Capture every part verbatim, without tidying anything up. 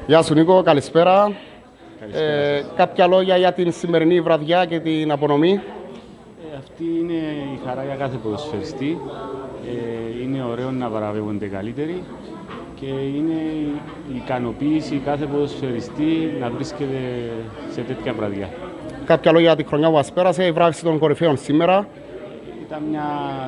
Γεια σου Νίκο, καλησπέρα. Καλησπέρα Ε, σας. κάποια λόγια για την σημερινή βραδιά και την απονομή. Ε, αυτή είναι η χαρά για κάθε ποδοσφαιριστή. Ε, είναι ωραίο να παραβεύονται καλύτεροι και είναι η ικανοποίηση κάθε ποδοσφαιριστή να βρίσκεται σε τέτοια βραδιά. Κάποια λόγια για τη χρονιά που μας πέρασε, η βράβευση των κορυφαίων σήμερα. Ήταν μια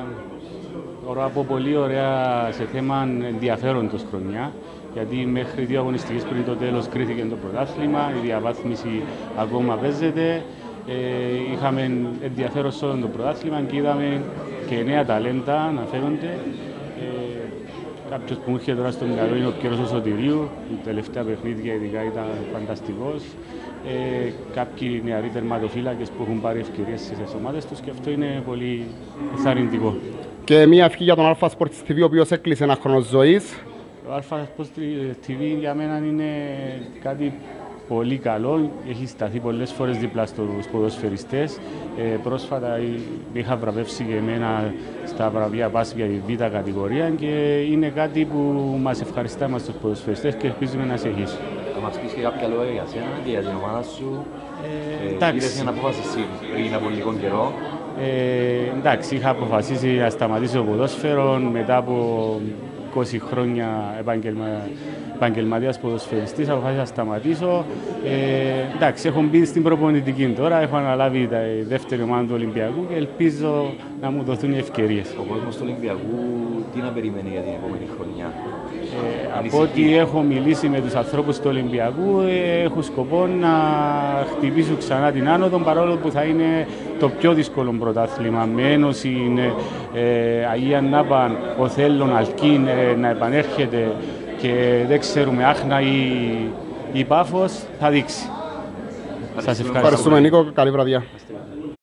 ωραία, από πολύ ωραία σε θέμα ενδιαφέροντος χρονιά, γιατί μέχρι δύο αγωνιστικές πριν το τέλος κρίθηκε το πρωτάθλημα, η διαβάθμιση ακόμα παίζεται. Ε, είχαμε ενδιαφέρον σε όλο το πρωτάθλημα και είδαμε και νέα ταλέντα να φαίνονται. Ε, κάποιος που μου είχε τώρα στο μυαλό είναι ο Πιέρος ο Σωτηρίου, η τελευταία παιχνίδια ειδικά ήταν φανταστικός. Ε, κάποιοι νεαροί τερματοφύλακες που έχουν πάρει ευκαιρίες στις ομάδες τους και αυτό είναι πολύ ενθαρρυντικό. Και μία ευχή για τον Αλφα Sports τι βι, ο οποίος έκλεισε ένα χρόνο ζωής. Το Alpha Sports τι βι για μένα είναι κάτι πολύ καλό. Έχει σταθεί πολλές φορές δίπλα στους ποδοσφαιριστές. Ε, πρόσφατα είχα βραβεύσει και εμένα στα βραβεία πας για τη β' κατηγορία και είναι κάτι που μας ευχαριστά εμάς τους ποδοσφαιριστές και ελπίζουμε να συνεχίσει. Θα μας πεις και κάποια λόγια για σένα και για την ομάδα σου. Ε, ε, εντάξει. Είδες μια απόφαση εσύ πριν από λίγο καιρό. Ε, εντάξει, είχα αποφασίσει να σταματήσω ποδόσφαιρο μετά από είκοσι χρόνια επαγγελμα... επαγγελματίας ποδοσφαιριστής, αποφάσισα να σταματήσω. Ε, εντάξει, έχω μπει στην προπονητική τώρα, έχω αναλάβει τα δεύτερη ομάδα του Ολυμπιακού και ελπίζω να μου δοθούν οι ευκαιρίες. Ο κόσμος του Ολυμπιακού τι να περιμένει για την επόμενη χρονιά. Ε, από ό,τι έχω μιλήσει με τους ανθρώπους του Ολυμπιακού, ε, έχουν σκοπό να χτυπήσουν ξανά την άνοδο, παρόλο που θα είναι το πιο δύσκολο πρωτάθλημα. Με Ένωση, ε, Αγία Νάπαν, Οθέλων, Αλκίν ε, να επανέρχεται και δεν ξέρουμε, Άχνα ή, ή Πάφος θα δείξει. Σας ευχαριστώ. Ευχαριστούμε Νίκο, καλή βραδιά.